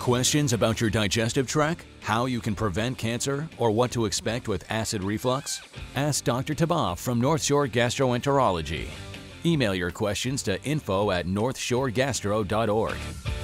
Questions about your digestive tract, how you can prevent cancer, or what to expect with acid reflux? Ask Dr. Tabaf from North Shore Gastroenterology. Email your questions to info@northshoregastro.org.